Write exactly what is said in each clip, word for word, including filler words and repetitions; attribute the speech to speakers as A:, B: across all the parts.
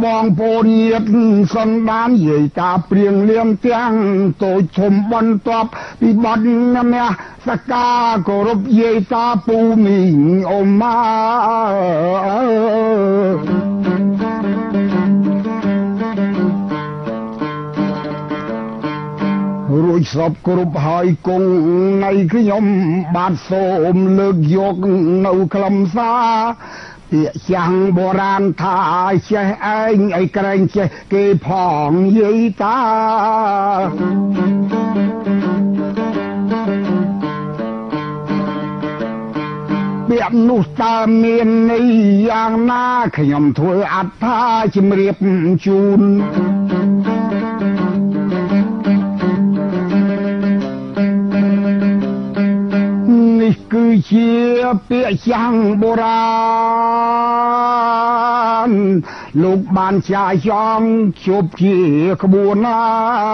A: បងប្អូនញាតិសន្តានយាយតាព្រៀងលៀមទាំងតូចធំបន្ទាប់ពីបន់មះសកាគោរពយាយតាពូមីងអូម៉ារួចសពគ្រប់ហើយគង់នៃខ្ញុំបាទសូមលើកយកនៅខ្លឹមសារពាក្យចាំងបុរាណថាចេះឯងឲ្យក្រែងចេះគេផងយាយតាពាក្យនោះតើមានន័យយ៉ាងណាខ្ញុំធ្វើអត្ថាជំរាបជូននេះគឺជាពាក្យចាំងបុរាណលោកបានចាយចង់ជប់ជាក្បួនណា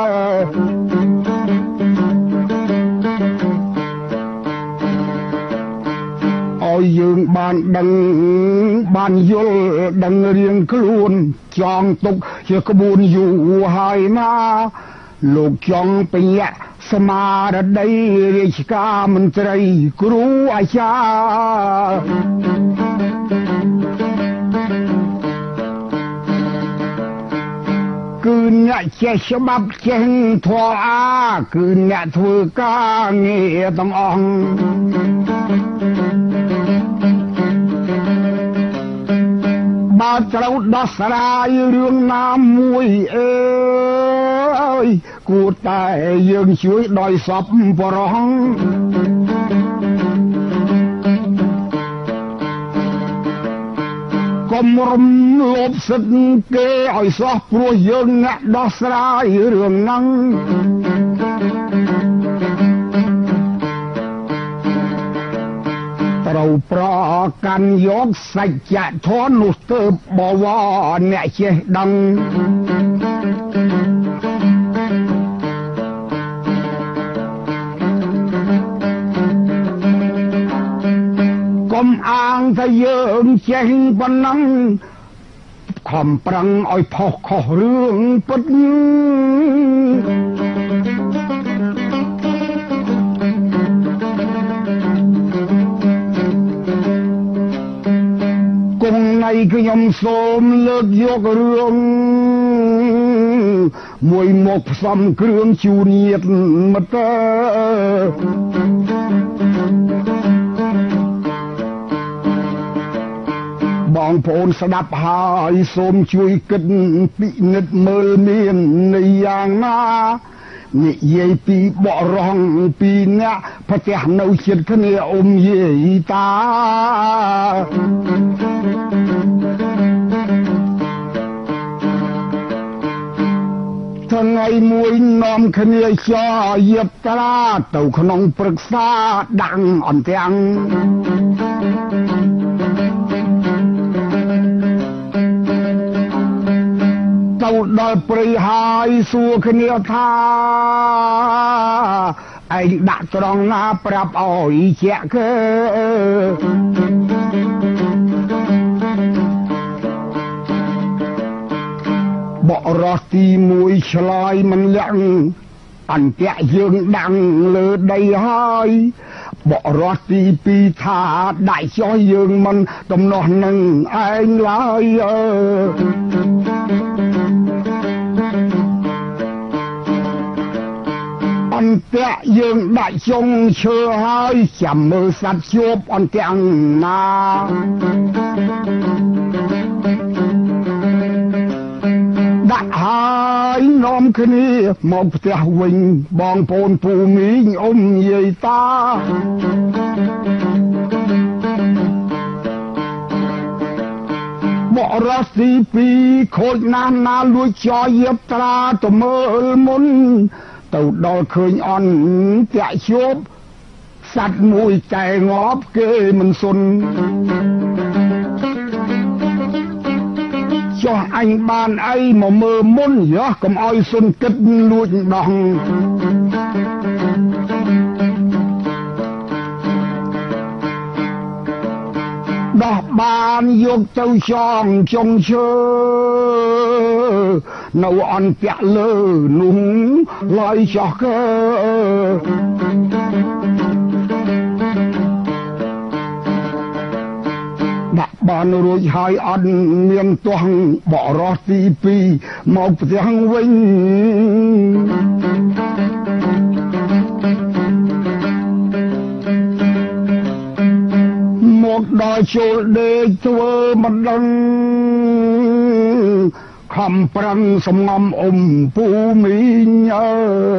A: ឲ្យយើងបានដឹងបានយល់ដឹងរៀងខ្លួនចងទុកជាក្បួនយូរហើយណាលោកចង់ពញាក់ស្មារតីរាជការមន្ត្រីគ្រូអាចារ្យគឺអ្នកចេះច្បាប់ចេះធម៌អាគឺអ្នកធ្វើការងារទាំងអស់បើត្រូវដោះស្រាយរឿងណាមួយអើយគួរតែយើងជួយដោយសពបរោះកុំរំលោភសិទ្ធិគេឲ្យសោះព្រោះយើងអ្នកដោះស្រាយរឿងហ្នឹងត្រូវប្រកាន់យកសច្ចធម៌នោះទៅបវរអ្នកចេះដឹងកុំអាងថាយើងចេះប៉ុណ្ណឹងខំប្រឹងឲ្យផុសខុសរឿងពិតគង់នៃខ្ញុំសូមលើកយករឿងមួយមកផ្សំគ្រឿងជូនញាតិមិត្តបងប្អូនស្ដាប់ហើយសូមជួយគិតពិនិត្យមើលមានន័យយ៉ាងណានិយាយពីបរងពីអ្នកប្រទះនៅជិតគ្នាអ៊ំយាយតាថ្ងៃមួយនាំគ្នាចោយាត្រាទៅក្នុងព្រឹក្សាដាំងអន្ទាំងទៅដល់ព្រៃហើយសួរគ្នាថាឯងដាក់ត្រង់ណាប្រាប់ឲ្យជាក់គេបរោះទីមួយឆ្លើយមិនលាក់អន្ទាក់យើងដាំងលើដីហើយបរោះទីពីរថាដាក់ចុះយើងមិនទំនាស់នឹងឯងឡើយអើអន្ទាក់យើងដាក់ចុងឈើហើយចាំមើលសត្វជួបអន្ទាំងណាដាក់ហើយនាំគ្នាមកផ្ទះវិញបងប្អូនពូមីងអ៊ំយាយតាបរោះទីពីរខូចណាស់ណាលួចចោយាត្រាទៅមើលមុនទៅដល់ឃើញអន់តាក់ជួបសត្វមួយតែងាប់គេមិនសុនចុះអញបានអីមកមើលមុនយោកុំឲ្យសុនគិតលួចដោះដោះបានយកទៅចងចុងឈើនៅអន្ទាក់លើនោះឡើយចោះកើដាក់បានរួចហើយអត់មានទាស់បរោះទីពីរមកផ្ទះវិញមកដល់ចូលដេកធ្វើមិនដឹងខំប្រឹងសំងំអ៊ំពូមីញើ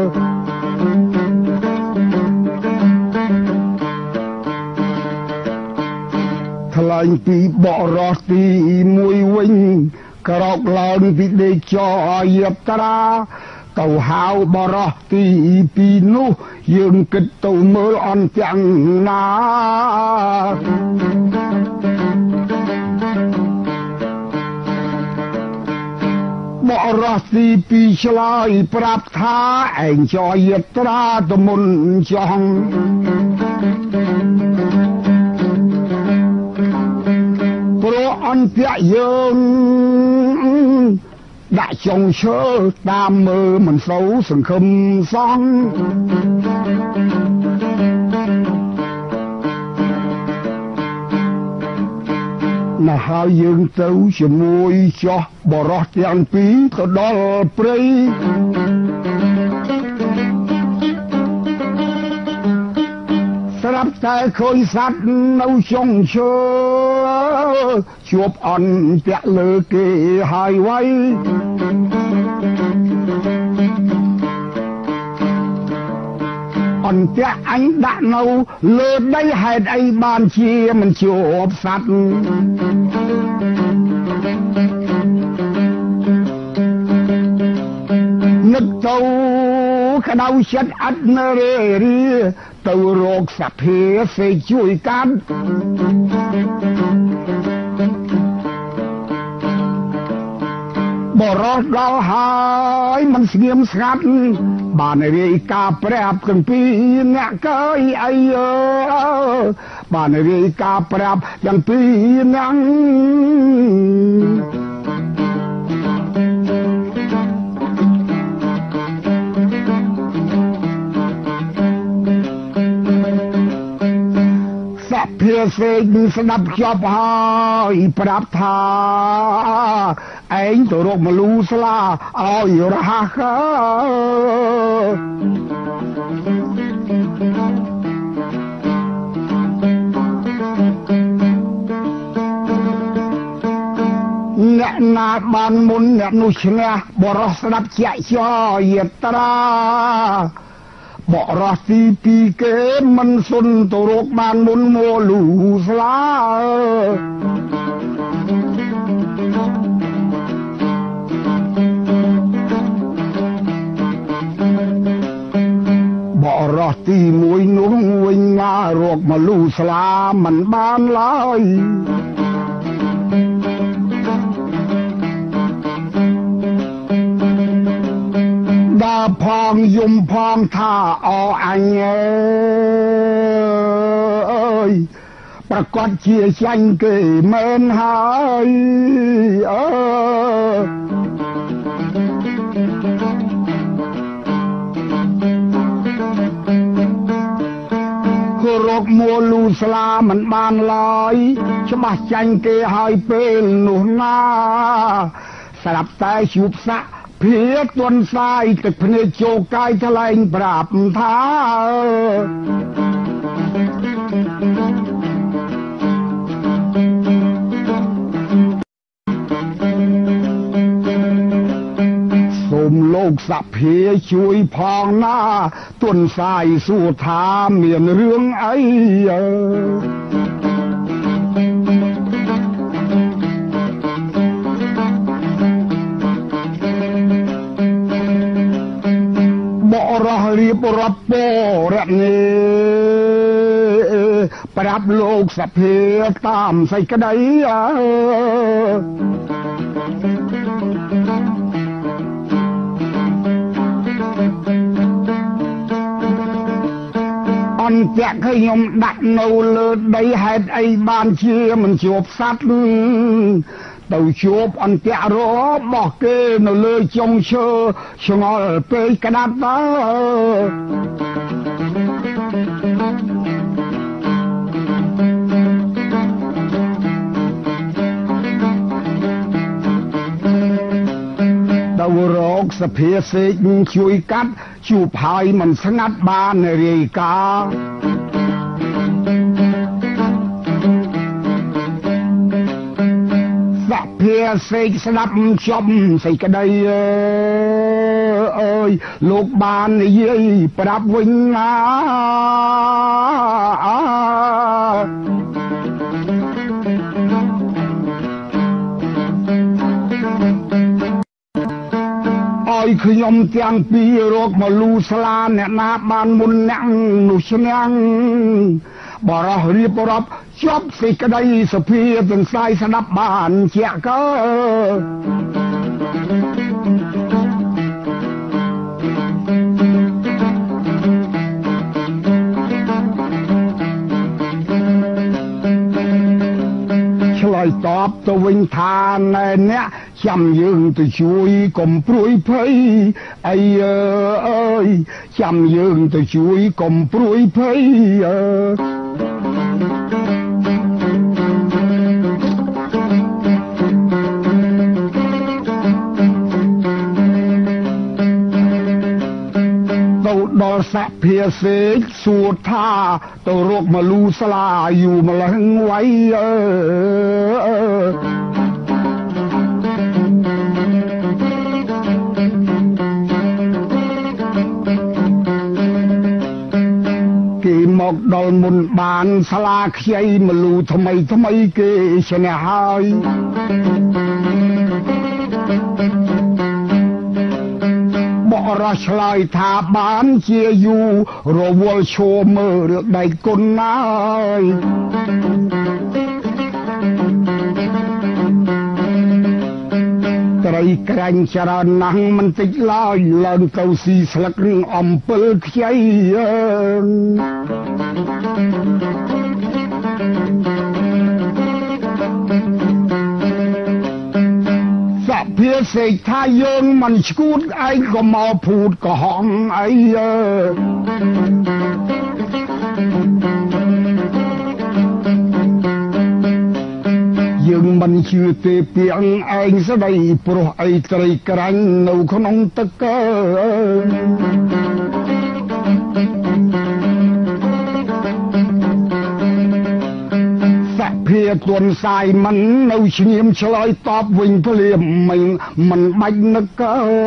A: ថ្លែងពីបរោះទីមួយវិញក្រោកឡើងពីដេកចោយាបត្រាទៅហៅបរោះទីពីរនោះយើងគិតទៅមើលអន្ទាំងណាបរោះទីពីរឆ្លើយប្រាប់ថាឯងចោយាបត្រាទៅមុនចង់ព្រោះអន្ទាក់យើងដាក់ចុងឈើតាមមើលមិនសូវសង្ឃឹមសងណាហើយយើងទៅជាមួយចោះបរោះទាំងពីរទៅដល់ព្រៃស្រាប់តែឃើញសត្វនៅចុងឈើជួបអន្ទាក់លើគេហើយໄວអន្ទាក់អញដាក់នៅលើដីហេតុអីបានជាមិនជួបសត្វនឹកទៅក្តៅចិត្តអត់នៅរេរាទៅរកសភាសេជួយកាត់បរោះដល់ហើយមិនស្ងៀមស្ងាត់បានរាយការប្រាប់ទាំងពីរអ្នកកើយអីអើបានរាយការប្រាប់ទាំងពីរអ្នកភាសេកស្ដាប់ជាប់ហើយប្រាប់ថាឯងទៅរកមលូស្លាឲ្យរហ័សអ្នកណាបានមុនអ្នកនោះឈ្នះបរោះស្ដាប់ជាក់ចោយត្រាបរោះទីពីរគេមិនសុនទៅរកបានមុនមលូស្លាបរោះទីមួយនោះវិញមករកមលូស្លាមិនបានឡើយដើរផងយំផងថាអអញអើយប្រកាសជាចាញ់គេមែនហើយអើរកមួលូស្លាមិនបានឡើយច្បាស់ចាញ់គេហើយពេលនោះណាស្រាប់តែជួបសាក់ភាទន់សាយទឹកភ្នែកជោកាយថ្លែងប្រាប់ថាសូមលោកសភាជួយផងណាទន់សាយសួរថាមានរឿងអីបរោះរៀបរាប់ពរនីប្រាប់លោកសភាតាមសេចក្តីអនតាក់ខ្ញុំដាក់នៅលើដីហេតុអីបានជាមិនជួបសត្វទៅជួបអន្តៈរបស់គេនៅលើចុងឈើឆ្ងល់ពេកក្តាប់តើទៅរកសភាសេកជួយកាត់ជួបហើយមិនស្ងាត់បានរាយការណ៍សភាសេកស្ដាប់ចំសេចក្តីអើយលោកបាននិយាយប្រាប់វិញណាឲ្យខ្ញុំទាំងពីររកមកលូស្លាអ្នកណាបានមុនអ្នកនោះឈ្នះបរោះរៀបរាប់ជប់សេចក្តីសភាទាំងស្ដាយស្ដាប់បានជាក់កើឆ្លើយតបទៅវិញថាណែអ្នកចាំយើងទៅជួយកុំព្រួយភ័យអីអើយចាំយើងទៅជួយកុំព្រួយភ័យអើដល់សភាសេកសួរថាទៅរកមលូស្លាយូរម្ល៉េះໄວអើគេមកដល់មុនបានស្លាខ្ចីមលូថ្មីថ្មីគេឈ្នះហើយបរោះឆ្លើយថាបានជាយូររវល់ឈោមើលរឿងដៃគុណណាយត្រីក្រាញ់ច្រើនណាស់មិនតិចឡើយឡើងទៅស៊ីស្លឹករឿងអំពិលខ្ចីសភាសេកថាយើងមិនឈួតឯងក៏មកភូតក៏ហងអីយើងមិនជឿទេពីឯងស្ដីព្រោះអីត្រីក្រាញ់នៅក្នុងទឹកភាទន់សាយមិននៅឈ្ងៀមឆ្លើយតបវិញភ្លាមមិនមិនបាច់នឹក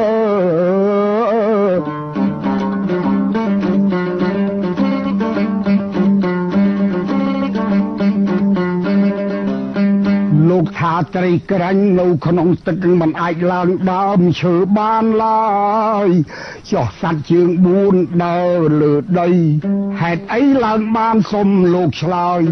A: លោកថាត្រីក្រាញ់នៅក្នុងទឹកមិនអាចឡើងដើមឈើបានឡើយចុះសត្វជើងបួនដើរលើដីហេតុអីឡើងបានសុំលោកឆ្លើយ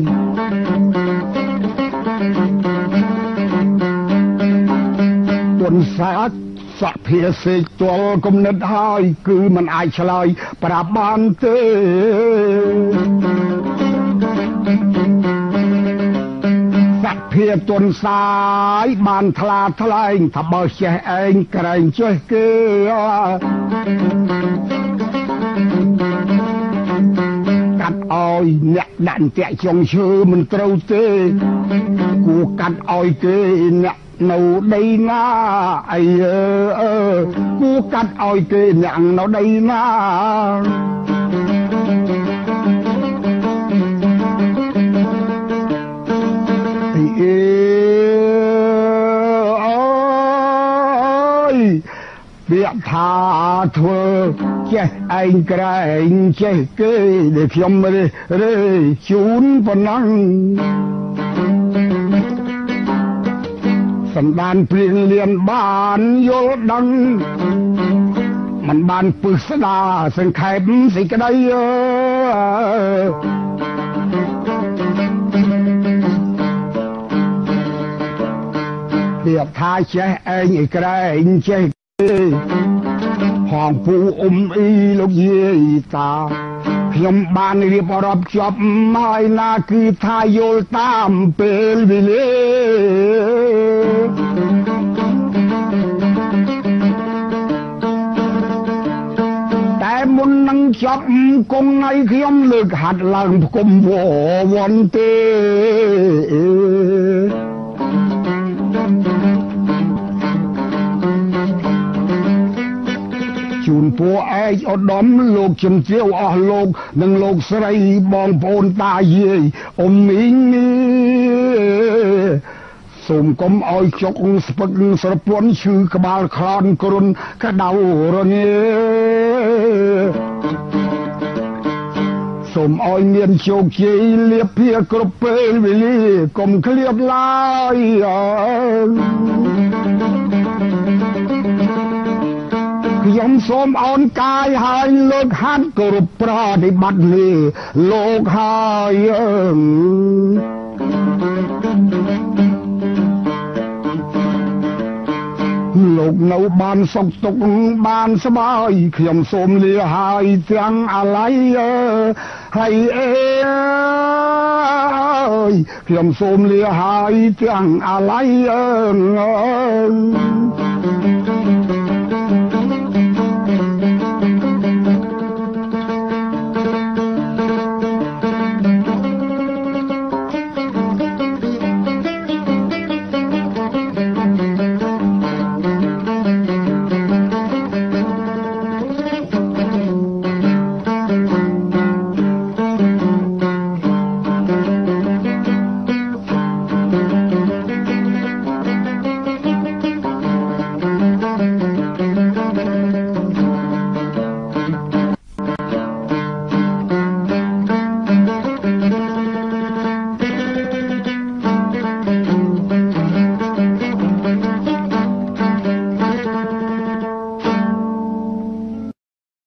A: ទន់សាច់សភាសេកទល់គំនិតហើយគឺมันអាចឆ្លើយប្រាប់បានទេសភាទន់សាយបានថ្លាថ្លែងថាបើចេះឯងក្រែងចេះគេកាត់ឲ្យអ្នកដាក់តាក់ចុងឈើមិនត្រូវទេគួរកាត់ឲ្យគេអ្នកនៅដីណាអីអើគួរកាត់ឲ្យគេអ្នកនៅដីណាអីអើយពាក្យថាធ្វើចេះឯងក្រែងចេះគេដែលខ្ញុំរើរើជូនប៉ុណ្ណឹងសម្ដានព្រៀងលៀនបានយល់ដឹងมันបានពឹសស្ដាសង្ខេបសេចក្តីពាក្យថាចេះឯងឯក្រែងចេះគេហងពូអ៊ុំអ៊ីលោកយាយតាខ្ញុំបានរៀបរាប់ជាប់ហើយណាគឺថាយល់តាមពេលវេលាតែមុននឹងចប់គង់ថ្ងៃខ្ញុំលើកហាត់ឡើងផ្គុំវវ័នទេជូនពួកឯកឧត្តមលោកជំទាវអស់លោកនិងលោកស្រីបងប្អូនតាយាយអ៊ំមីងសូមកុំឲ្យចុកស្ពឹកស្រពន់ឈឺក្បាលខ្លានគ្រុនក្តៅរងាសូមឲ្យមានជោគជ័យលៀបភាគ្រប់ពេលវេលាកុំឃ្លាតឡើយខ្ញុំសូមអោនកាយហើយលើកហាត់គោរពប្រតិបត្តិនេះលោកហើយលោកនៅបានសុខទុក្ខបានស្បើយខ្ញុំសូមលាហើយទាំងអាល័យហើយអើយខ្ញុំសូមលាហើយទាំងអាល័យអើ